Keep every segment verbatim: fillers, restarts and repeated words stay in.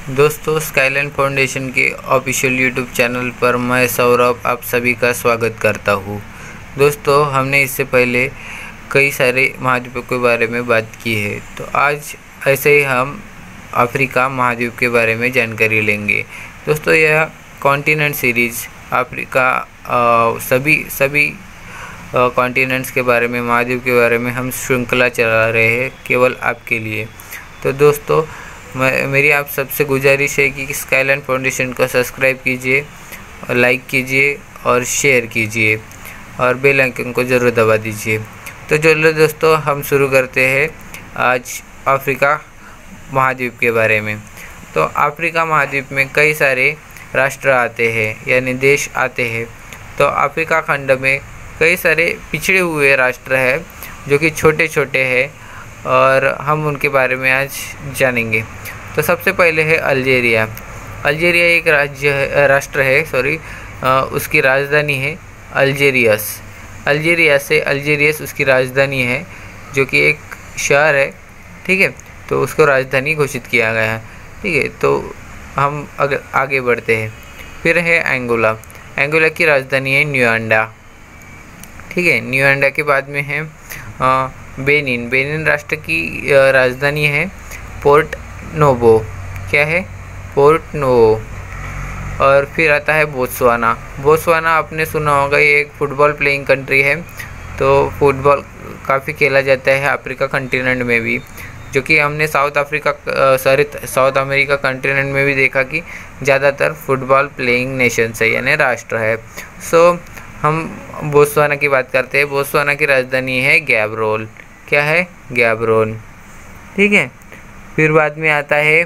दोस्तों, Skyline Foundation के official YouTube channel पर मैं सौरभ आप सभी का स्वागत करता हूँ। दोस्तों, हमने इससे पहले कई सारे महाद्वीपों के बारे में बात की है, तो आज ऐसे ही हम अफ्रीका महाद्वीप के बारे में जानकारी लेंगे। दोस्तों, यह कॉन्टिनेंट सीरीज़ अफ्रीका सभी सभी कॉन्टिनेंट्स के बारे में, महाद्वीप के बारे में हम श्रृंखला चला रहे हैं केवल आपके लिए। तो दोस्तों, मैं मेरी आप सबसे गुजारिश है कि स्काईलाइन फाउंडेशन को सब्सक्राइब कीजिए, लाइक कीजिए और शेयर कीजिए और बेल आइकन को ज़रूर दबा दीजिए। तो चलो दोस्तों, हम शुरू करते हैं आज अफ्रीका महाद्वीप के बारे में। तो अफ्रीका महाद्वीप में कई सारे राष्ट्र आते हैं, यानी देश आते हैं। तो अफ्रीका खंड में कई सारे पिछड़े हुए राष्ट्र हैं जो कि छोटे छोटे हैं और हम उनके बारे में आज जानेंगे। तो सबसे पहले है अल्जीरिया। अल्जीरिया एक राज्य है, राष्ट्र है सॉरी उसकी राजधानी है अल्जीरियस। अल्जीरिया से अल्जीरियस उसकी राजधानी है, जो कि एक शहर है, ठीक है। तो उसको राजधानी घोषित किया गया है, ठीक है। तो हम अगर आगे बढ़ते हैं, फिर है एंगोला। एंगोला की राजधानी है न्यूआंडा, ठीक है। न्यूआंडा के बाद में है आ, बेनिन। बेनिन राष्ट्र की राजधानी है पोर्ट नोवो। क्या है? Porto Novo. और फिर आता है बोत्सवाना। बोत्सवाना आपने सुना होगा, ये एक फुटबॉल प्लेइंग कंट्री है। तो फुटबॉल काफ़ी खेला जाता है अफ्रीका कंटिनेंट में भी, जो कि हमने South Africa sorry South America continent में भी देखा कि ज़्यादातर फुटबॉल प्लेइंग नेशंस है, यानी राष्ट्र है। सो हम बोत्सवाना की बात करते हैं। बोत्सवाना की राजधानी है गैब्रोन। क्या है? गैब्रोन, ठीक है। फिर बाद में आता है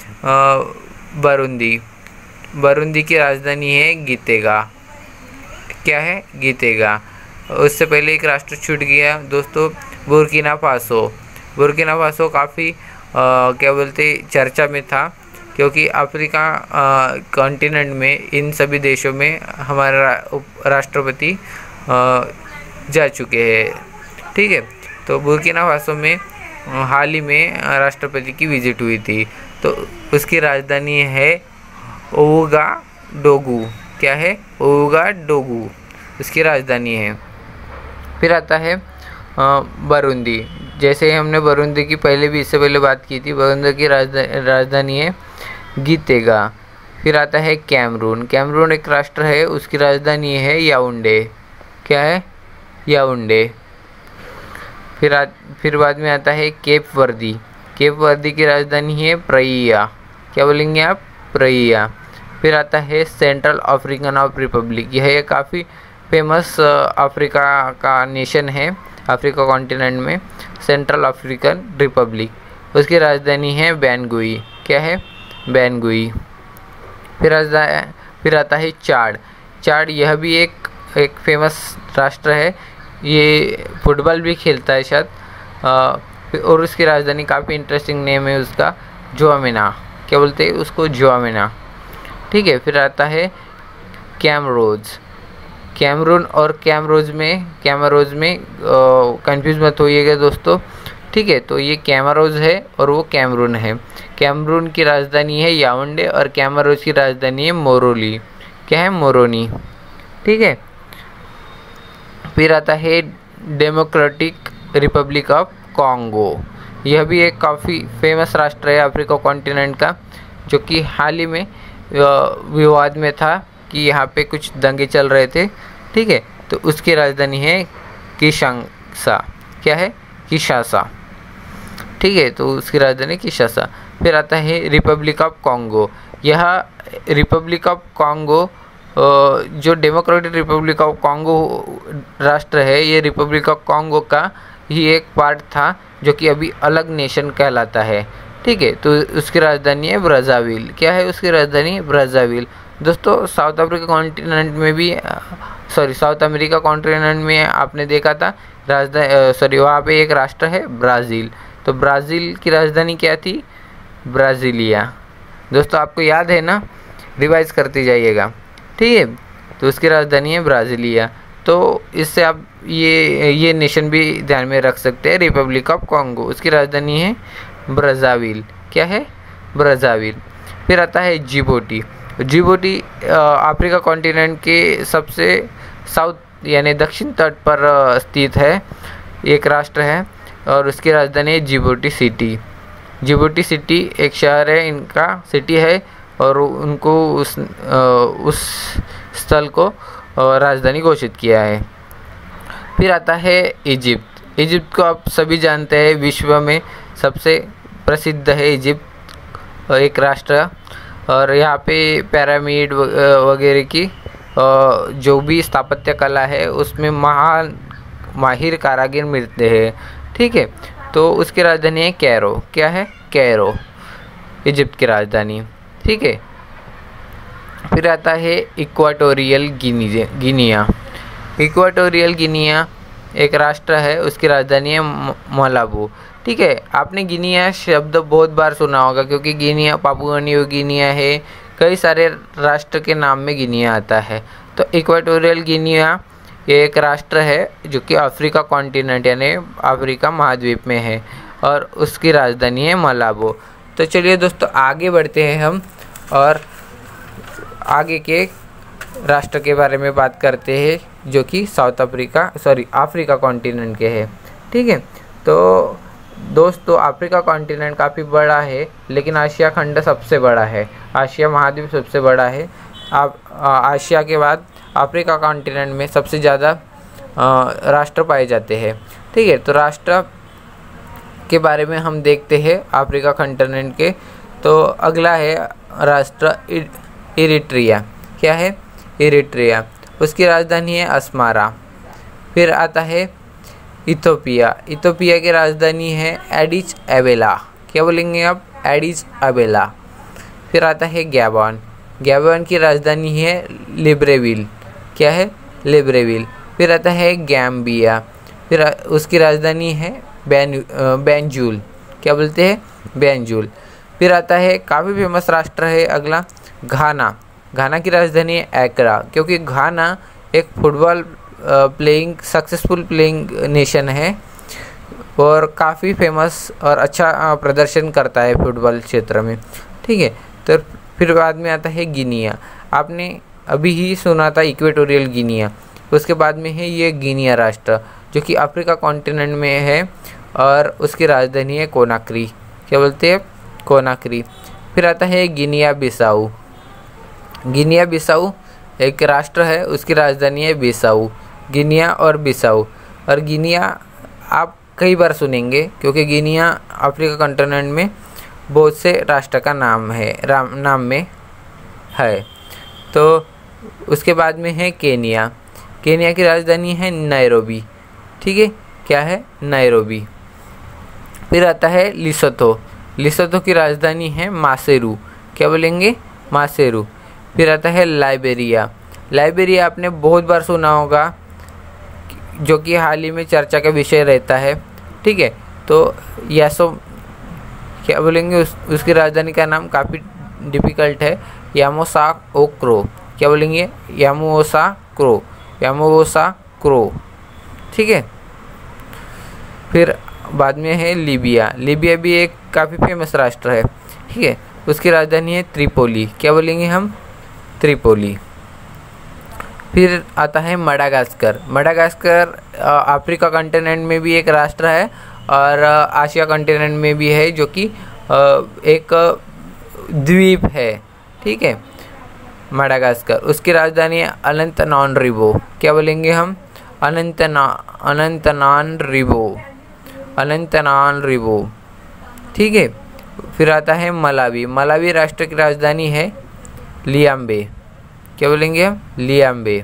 बुरुंडी। बुरुंडी की राजधानी है गीतेगा। क्या है? गीतेगा। उससे पहले एक राष्ट्र छूट गया दोस्तों, बुर्किना फासो। बुर्किना फासो काफ़ी क्या बोलते चर्चा में था, क्योंकि अफ्रीका कॉन्टिनेंट में इन सभी देशों में हमारा राष्ट्रपति जा चुके हैं, ठीक है। तो बुर्किना फासो में हाल ही में राष्ट्रपति की विजिट हुई थी। तो उसकी राजधानी है ओगाडोगू। क्या है? ओगाडोगू उसकी राजधानी है। फिर आता है बुरुंडी। जैसे हमने बुरुंडी की पहले भी इससे पहले बात की थी, बुरुंडी की राजधानी है गीतेगा। फिर आता है कैमरून। कैमरून एक राष्ट्र है, उसकी राजधानी है याओंडे। क्या है? याओंडे। फिर आ, फिर बाद में आता है केप वर्दी। केप वर्दी की राजधानी है प्रइया। क्या बोलेंगे आप? प्रइया। फिर आता है सेंट्रल अफ्रीकन ऑफ रिपब्लिक। यह एक काफ़ी फेमस अफ्रीका का नेशन है अफ्रीका कॉन्टिनेंट में, सेंट्रल अफ्रीकन रिपब्लिक। उसकी राजधानी है बैंगुई। क्या है? बैंगुई। फिर फिर आता है चाड। चाड यह भी एक एक फेमस राष्ट्र है, ये फुटबॉल भी खेलता है शायद, और उसकी राजधानी काफ़ी इंटरेस्टिंग नेम है उसका, जोआमिना। क्या बोलते हैं उसको? जोआमिना, ठीक है। फिर आता है कैमरोज। कैमरून और कैमरोज में कैमरोज में कंफ्यूज मत होइएगा दोस्तों, ठीक है। तो ये कैमरोज है और वो कैमरून है। कैमरून की राजधानी है याओंडे और कैमरोज की राजधानी है मोरोली। क्या है? मोरोनी, ठीक है। फिर आता है डेमोक्रेटिक रिपब्लिक ऑफ कॉन्गो। यह भी एक काफ़ी फेमस राष्ट्र है अफ्रीका कॉन्टिनेंट का, जो कि हाल ही में विवाद में था कि यहाँ पे कुछ दंगे चल रहे थे, ठीक है। तो उसकी राजधानी है किशांसा। क्या है? किशासा, ठीक है। तो उसकी राजधानी किशासा। फिर आता है रिपब्लिक ऑफ कॉन्गो। यह रिपब्लिक ऑफ कॉन्गो जो डेमोक्रेटिक रिपब्लिक ऑफ कॉन्गो राष्ट्र है, ये रिपब्लिक ऑफ कॉन्गो का ही एक पार्ट था, जो कि अभी अलग नेशन कहलाता है, ठीक है। तो उसकी राजधानी है ब्राज़ाविल। क्या है उसकी राजधानी? ब्राज़ाविल। दोस्तों, साउथ अफ्रीका कॉन्टिनेंट में भी सॉरी साउथ अमेरिका कॉन्टिनेंट में आपने देखा था राजधानी सॉरी वहाँ पे एक राष्ट्र है ब्राज़ील। तो ब्राज़ील की राजधानी क्या थी? ब्राज़ीलिया। दोस्तों, आपको याद है ना? रिवाइज करते जाइएगा, ठीक है। तो उसकी राजधानी है ब्राज़ीलिया। तो इससे आप ये ये नेशन भी ध्यान में रख सकते हैं, रिपब्लिक ऑफ कॉन्गो। उसकी राजधानी है ब्राज़ाविल। क्या है? ब्राज़ाविल। फिर आता है जिबूटी। जिबूटी अफ्रीका कॉन्टिनेंट के सबसे साउथ यानी दक्षिण तट पर स्थित है, एक राष्ट्र है और उसकी राजधानी है जिबूटी सिटी। जिबूटी सिटी एक शहर है, इनका सिटी है और उनको उस उस स्थल को राजधानी घोषित किया है। फिर आता है इजिप्ट। इजिप्ट को आप सभी जानते हैं, विश्व में सबसे प्रसिद्ध है इजिप्ट, एक राष्ट्र। और यहाँ पे पिरामिड वगैरह की जो भी स्थापत्य कला है उसमें महान माहिर कारीगर मिलते हैं, ठीक है। तो उसकी राजधानी है कैरो। क्या है? कैरो, इजिप्ट की राजधानी, ठीक है। फिर आता है Equatorial Guinea Guinea. Equatorial Guinea एक राष्ट्र है, उसकी राजधानी है मलाबो, ठीक है। आपने गिनिया शब्द बहुत बार सुना होगा क्योंकि गिनिया पापुआ न्यू गिनिया है, कई सारे राष्ट्र के नाम में गिनिया आता है। तो इक्वाटोरियल गिनिया ये एक राष्ट्र है जो कि अफ्रीका कॉन्टिनेंट यानी अफ्रीका महाद्वीप में है और उसकी राजधानी है मलाबो। तो चलिए दोस्तों आगे बढ़ते हैं हम और आगे के राष्ट्र के बारे में बात करते हैं जो कि South Africa sorry Africa continent के हैं, ठीक है। तो दोस्तों अफ्रीका कॉन्टिनेंट काफ़ी बड़ा है लेकिन आशिया खंड सबसे बड़ा है, आशिया महाद्वीप सबसे बड़ा है। आप आशिया के बाद अफ्रीका कॉन्टिनेंट में सबसे ज़्यादा राष्ट्र पाए जाते हैं, ठीक है। तो राष्ट्र के बारे में हम देखते हैं अफ्रीका कॉन्टिनेंट के। तो अगला है राष्ट्र इरिट्रिया। क्या है? इरिट्रिया, उसकी राजधानी है अस्मारा। फिर आता है इथोपिया। इथोपिया की राजधानी है एडिस अबेला। क्या बोलेंगे आप? Addis Ababa. फिर आता है गैबन। गैबन की राजधानी है लिब्रेविल। क्या है? लिब्रेविल। फिर आता है गैम्बिया, फिर उसकी राजधानी है बैन बैंजुल। क्या बोलते हैं? बैंजुल। फिर आता है काफ़ी फेमस राष्ट्र है अगला घाना। घाना की राजधानी है एक्रा क्योंकि घाना एक football playing successful playing nation है और काफ़ी फेमस और अच्छा प्रदर्शन करता है फुटबॉल क्षेत्र में, ठीक है। तो फिर बाद में आता है गिनिया। आपने अभी ही सुना था इक्वेटोरियल गिनिया, उसके बाद में है ये गिनिया राष्ट्र जो कि अफ्रीका कॉन्टिनेंट में है और उसकी राजधानी है कोनाक्री। क्या बोलते हैं? कोनाक्री। फिर आता है गिनिया बिसाऊ। गिनिया बिसाऊ एक राष्ट्र है, उसकी राजधानी है बिसाऊ। गिनिया और बिसाऊ, और गिनिया आप कई बार सुनेंगे क्योंकि गिनिया अफ्रीका कॉन्टिनेंट में बहुत से राष्ट्र का नाम है राम नाम में है। तो उसके बाद में है केनिया। केनिया की राजधानी है नैरोबी, ठीक है। क्या है? नैरोबी। फिर आता है लिसोथो। लिसोथो की राजधानी है मासेरू। क्या बोलेंगे? मासेरू। फिर आता है लाइबेरिया। लाइबेरिया आपने बहुत बार सुना होगा जो कि हाल ही में चर्चा का विषय रहता है, ठीक है। तो यासो क्या बोलेंगे? उस उसकी राजधानी का नाम काफ़ी डिफ़िकल्ट है, यामोसाक्रो। क्या बोलेंगे? यामोसाक्रो, यामोसाक्रो, ठीक है। फिर बाद में है लीबिया। लीबिया भी एक काफ़ी फेमस राष्ट्र है, ठीक है। उसकी राजधानी है त्रिपोली। क्या बोलेंगे हम? त्रिपोली। फिर आता है मडागास्कर। मडागास्कर अफ्रीका कॉन्टिनेंट में भी एक राष्ट्र है और आशिया कॉन्टिनेंट में भी है जो कि एक द्वीप है, ठीक है। मडागास्कर, उसकी राजधानी है अनंतनानरिवो। क्या बोलेंगे हम? अनंतना अनंतनानरिवो, अनंतनानरिवो, ठीक है। फिर आता है मलावी। मलावी राष्ट्र की राजधानी है लियाम्बे। क्या बोलेंगे हम? लियाम्बे।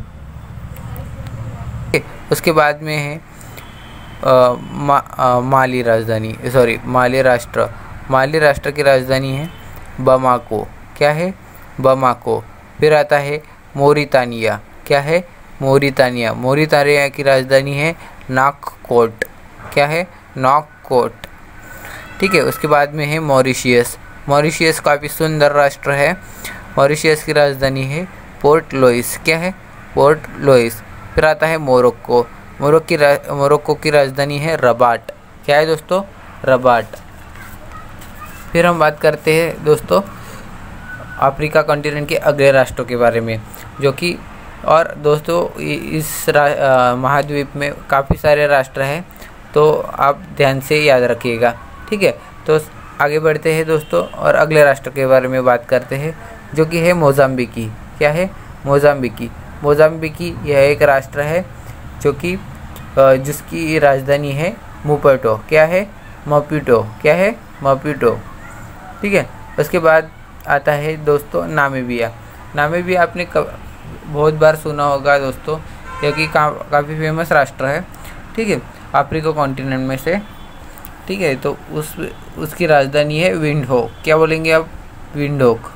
उसके बाद में है आ, मा, आ, माली राजधानी सॉरी माली राष्ट्र। माली राष्ट्र की राजधानी है बमाको। क्या है? बमाको। फिर आता है मोरितानिया। क्या है? मोरितानिया। मोरितानिया की राजधानी है नाककोट। क्या है? नाककोट, ठीक है। उसके बाद में है मॉरिशियस। मॉरिशियस काफ़ी सुंदर राष्ट्र है। मॉरिशियस की राजधानी है पोर्ट लुइस। क्या है? Port Louis. फिर आता है मोरक्को। मोरक्को की रा, मोरक्को की राजधानी है रबाट। क्या है दोस्तों? रबाट। फिर हम बात करते हैं दोस्तों अफ्रीका कॉन्टिनेंट के अगले राष्ट्रों के बारे में, जो कि और दोस्तों इस महाद्वीप में काफ़ी सारे राष्ट्र हैं, तो आप ध्यान से याद रखिएगा। ठीक है, तो आगे बढ़ते हैं दोस्तों और अगले राष्ट्र के बारे में बात करते हैं, जो कि है मोज़ाम्बिकी। क्या है? मोज़ाम्बिकी। मोज़ाम्बिकी यह एक राष्ट्र है जो कि जिसकी राजधानी है मपुटो। क्या है? मपुटो। क्या है? मपुटो। ठीक है, उसके बाद आता है दोस्तों नामीबिया। नामीबिया आपने कब बहुत बार सुना होगा दोस्तों, क्योंकि का, काफ़ी फेमस राष्ट्र है। ठीक है, अफ्रीका कॉन्टिनेंट में से। ठीक है, तो उस उसकी राजधानी है विंडहोक। क्या बोलेंगे आप? विंडहोक।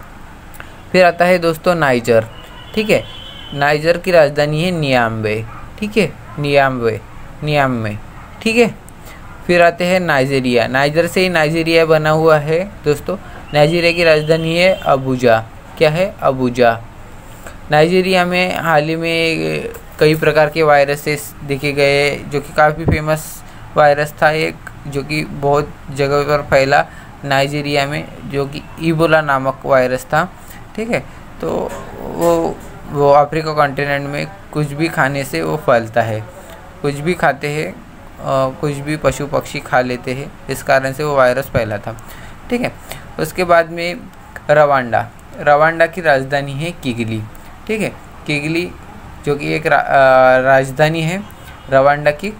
फिर आता है दोस्तों नाइजर। ठीक है, नाइजर की राजधानी है नियाम्बे। ठीक है, नियाम्बे, नियाम्बे। ठीक है, फिर आते हैं नाइजीरिया। नाइजर से ही नाइजीरिया बना हुआ है दोस्तों। नाइजीरिया की राजधानी है अबूजा। क्या है? अबूजा। नाइजीरिया में हाल ही में कई प्रकार के वायरसेस देखे गए, जो कि काफ़ी फेमस वायरस था एक, जो कि बहुत जगह पर फैला नाइजीरिया में, जो कि इबोला नामक वायरस था। ठीक है, तो वो वो अफ्रीका कॉन्टिनेंट में कुछ भी खाने से वो फैलता है। कुछ भी खाते हैं, कुछ भी पशु पक्षी खा लेते हैं, इस कारण से वो वायरस फैला था। ठीक है, उसके बाद में रवांडा। रवांडा की राजधानी है किगली। ठीक है, किगली जो कि एक रा, राजधानी है रवांडा की।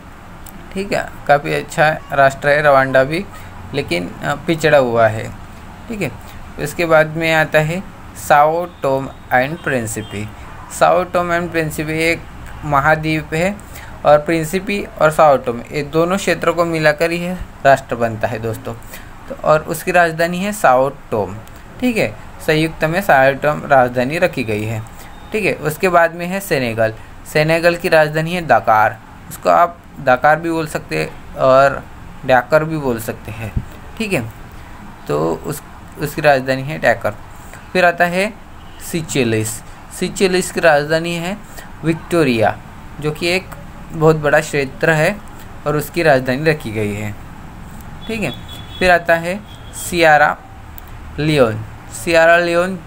ठीक है, काफ़ी अच्छा राष्ट्र है रवांडा भी, लेकिन पिछड़ा हुआ है। ठीक है, उसके बाद में आता है Sao Tome and Principe. Sao Tome and Principe एक महाद्वीप है, और प्रिंसिपी और साओ टोम ये दोनों क्षेत्रों को मिलाकर ही राष्ट्र बनता है दोस्तों। तो और उसकी राजधानी है साओ टोम। ठीक है, संयुक्त में साओ टोम राजधानी रखी गई है। ठीक है, उसके बाद में है सेनेगल। सेनेगल की राजधानी है दकार। उसको आप दकार भी बोल सकते हैं और डैकर भी बोल सकते हैं। ठीक है, तो उस उसकी राजधानी है डैकर। फिर आता है सिचेलिस। सिचेलिस की राजधानी है विक्टोरिया, जो कि एक बहुत बड़ा क्षेत्र है, और उसकी राजधानी रखी गई है। ठीक है, फिर आता है सियरा लियोन। सियरा लियोन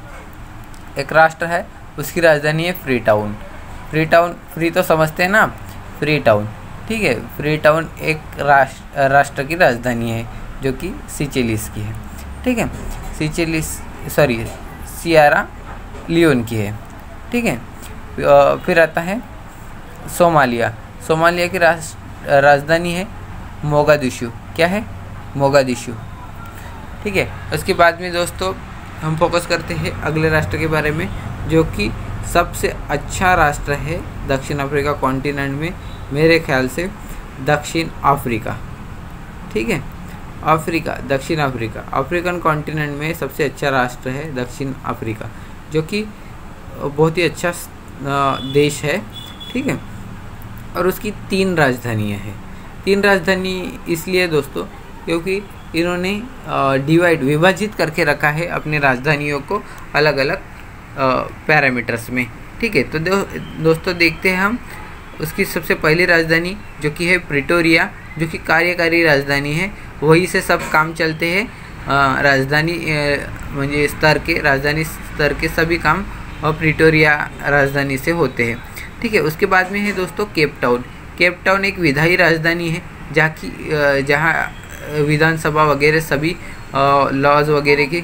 एक राष्ट्र है, उसकी राजधानी है Freetown. Freetown, free तो समझते हैं ना, फ्री टाउन। ठीक है, फ्री टाउन एक राष्ट्र राष्ट्र की राजधानी है, जो कि सिचेलिस की है। ठीक है, सिचेलिस सॉरी सियरा लियोन की है। ठीक है, फिर आता है सोमालिया। सोमालिया की राजधानी है मोगादिशु। क्या है? मोगादिशु। ठीक है, उसके बाद में दोस्तों हम फोकस करते हैं अगले राष्ट्र के बारे में, जो कि सबसे अच्छा राष्ट्र है दक्षिण अफ्रीका कॉन्टिनेंट में, मेरे ख्याल से दक्षिण अफ्रीका। ठीक है, अफ्रीका, दक्षिण अफ्रीका, अफ्रीकन कॉन्टिनेंट में सबसे अच्छा राष्ट्र है दक्षिण अफ्रीका, जो कि बहुत ही अच्छा देश है। ठीक है, और उसकी तीन राजधानियां हैं। तीन राजधानी इसलिए दोस्तों क्योंकि इन्होंने डिवाइड विभाजित करके रखा है अपने राजधानियों को अलग अलग पैरामीटर्स में। ठीक है, तो दो, दोस्तों देखते हैं हम उसकी सबसे पहली राजधानी, जो कि है प्रिटोरिया, जो कि कार्यकारी राजधानी है। वहीं से सब काम चलते हैं, राजधानी म्हणजे स्तर के राजधानी स्तर के सभी काम और प्रिटोरिया राजधानी से होते हैं। ठीक है, उसके बाद में है दोस्तों केप टाउन। केप टाउन एक विधायी राजधानी है, जहाँ की जहाँ विधानसभा वगैरह सभी लॉज वगैरह के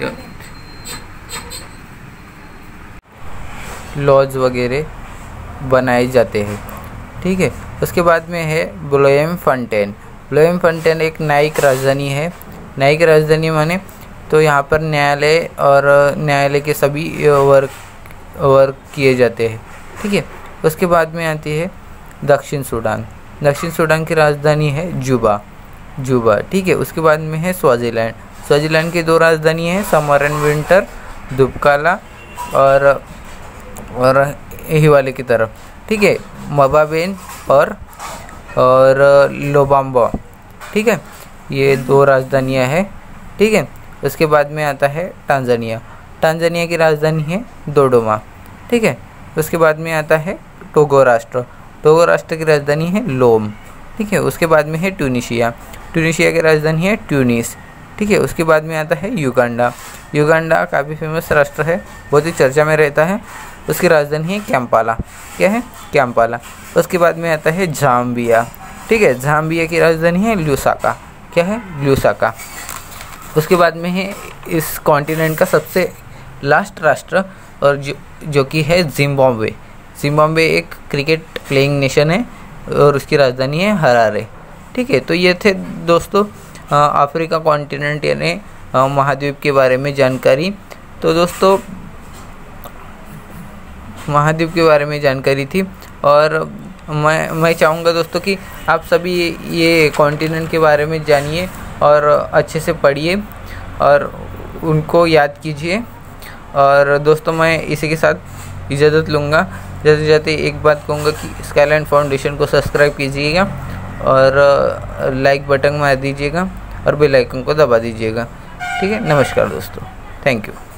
लॉज वगैरह बनाए जाते हैं। ठीक है, उसके बाद में है ब्लोएमफॉन्टेन। ब्लोएमफॉन्टेन एक न्यायिक राजधानी है। न्यायिक राजधानी माने तो यहाँ पर न्यायालय और न्यायालय के सभी वर्क वर्क किए जाते हैं। ठीक है, उसके बाद में आती है दक्षिण सूडान। दक्षिण सूडान की राजधानी है जुबा जुबा ठीक है, उसके बाद में है स्वाजीलैंड। स्वाजीलैंड की दो राजधानी है, समर एंड विंटर, दुबकाला और और हिवाले की तरफ। ठीक है, मबाबेन और और लोबाम्बा। ठीक है, ये दो राजधानियां हैं। ठीक है, उसके बाद में आता है टांजानिया। टांजानिया की राजधानी है दोडोमा। ठीक है, उसके बाद में आता है टोगो राष्ट्र। टोगो राष्ट्र की राजधानी है लोम। ठीक है, उसके बाद में है ट्यूनीशिया। ट्यूनीशिया की राजधानी है ट्यूनिस। ठीक है, उसके बाद में आता है युगांडा। युगांडा काफ़ी फेमस राष्ट्र है, बहुत ही चर्चा में रहता है। उसकी राजधानी है कैंपाला। क्या है? कैंपाला। उसके बाद में आता है जाम्बिया। ठीक है, जाम्बिया की राजधानी है ल्यूसाका। क्या है? ल्यूसाका। उसके बाद में है इस कॉन्टिनेंट का सबसे लास्ट राष्ट्र और जो जो कि है जिम्बाब्वे। जिम्बाब्वे एक क्रिकेट प्लेइंग नेशन है और उसकी राजधानी है हरारे। ठीक है, तो ये थे दोस्तों अफ्रीका कॉन्टिनेंट यानी महाद्वीप के बारे में जानकारी। तो दोस्तों महाद्वीप के बारे में जानकारी थी और मैं मैं चाहूँगा दोस्तों कि आप सभी ये, ये कॉन्टिनेंट के बारे में जानिए और अच्छे से पढ़िए और उनको याद कीजिए। और दोस्तों मैं इसी के साथ इजाज़त लूँगा। जाते जाते एक बात कहूँगा कि स्काईलाइन फाउंडेशन को सब्सक्राइब कीजिएगा और लाइक बटन मार दीजिएगा और बेल आइकन को दबा दीजिएगा। ठीक है, नमस्कार दोस्तों, थैंक यू।